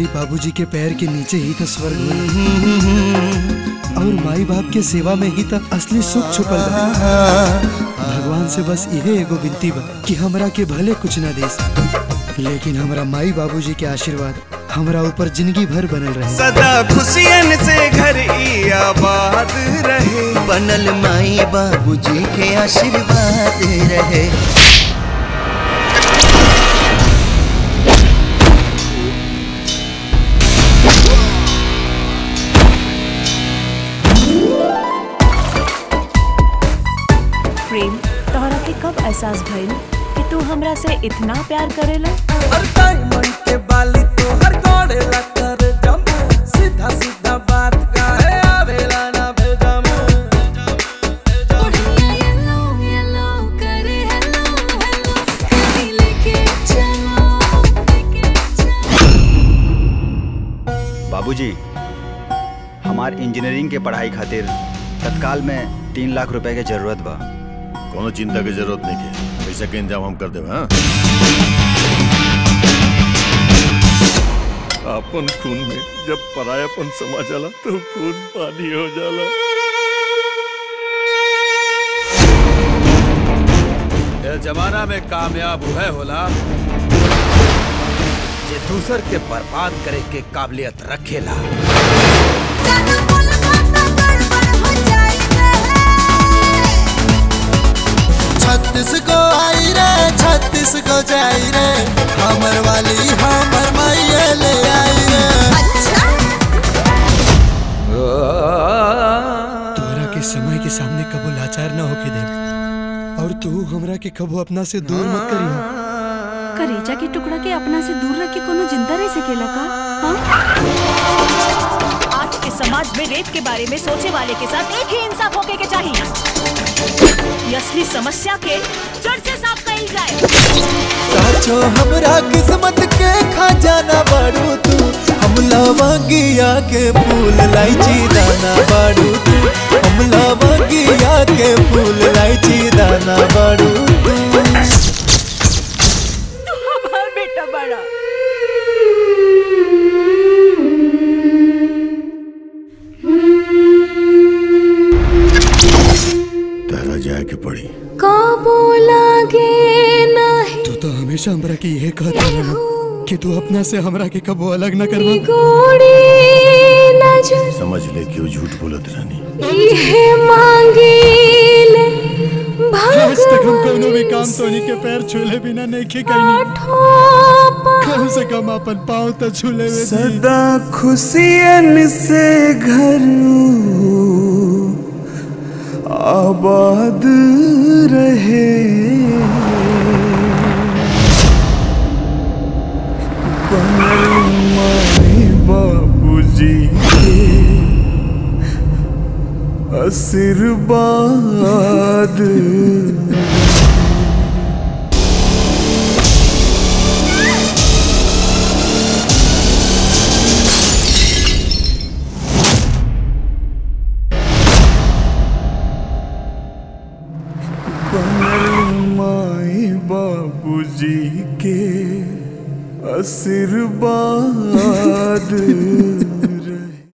माई बाबूजी के पैर के नीचे ही तो स्वर्ग होला और माई बाप के सेवा में ही तो असली सुख छुपल बा। भगवान से बस यही एगो विनती बा कि हमरा के भले कुछ न दे लेकिन हमरा माई बाबूजी के आशीर्वाद हमरा ऊपर जिंदगी भर बनल रहे। सदा खुशियन से घर ई आबाद रहे, बनल माई बाबूजी के आशीर्वाद रहे। प्रेम तोहरा के कब एहसास भइल कि तू हमरा से इतना प्यार करेला? हर डायमंड के बाली तो हर गोड़ेला कर जम, सीधा सीधा बात काहे आवेला ना भेजम। ओढ़िया येलो येलो करे हेलो हेलो, कहीं लेके चलो बाबूजी, हमार इंजीनियरिंग के पढ़ाई खातिर तत्काल में 3 लाख रुपए के जरूरत बा। कोनो चिंता की जरूरत नहीं है, पैसा के इंतजाम हम कर देवे। हाँ, अपन खून में जब परायापन समा जाला तो खून पानी हो जाला। ये जमाना में कामयाब हुए होला जे दूसर के बर्बाद करे के काबिलियत रखेला। 36 को आई रे 36 को जाई रे, हमर वाली हमर माइये ले आई रे। तोरा के समय के सामने कबो लाचार न होके दे और तू हमरा के कबो अपना से दूर मत करी। करेजा के टुकड़ा के अपना से दूर रख के कोनो जिंदा रह सकेला का? हाँ? आज के समाज में रेप के बारे में सोचे वाले के साथ एक ही इंसाफ होके के चाहिए। ये असली समस्या के जड़ से साफ कइल जाए। साचो हमरा किस्मत के खजाना बाड़ू तू, हम लवंगिया के फूल लाइची दाना बाड़ू तू, हम लवंगिया के फूल लाइची दाना बाड़ू तू। तू हमार बेटा बड़ा। तारा जाए के पड़ी। काबू लागे नहीं, तू तो हमेशा हमरा के यही कहता रहा कि तू अपना से हमरा के कबो अलग न करवा। गोड़ी नजर समझ ले क्यों झूठ बोलत रहनी। ये मांगीले आज तक हम कोनो भी काम तोनी के पैर छूले बिना नहीं कहीं, कम से कम अपन पाँव तो छूले। सदा खुशियन से घर आबाद रहे, बनल माई बाबूजी के आशीर्वाद। माई बाबूजी के आशीर्वाद।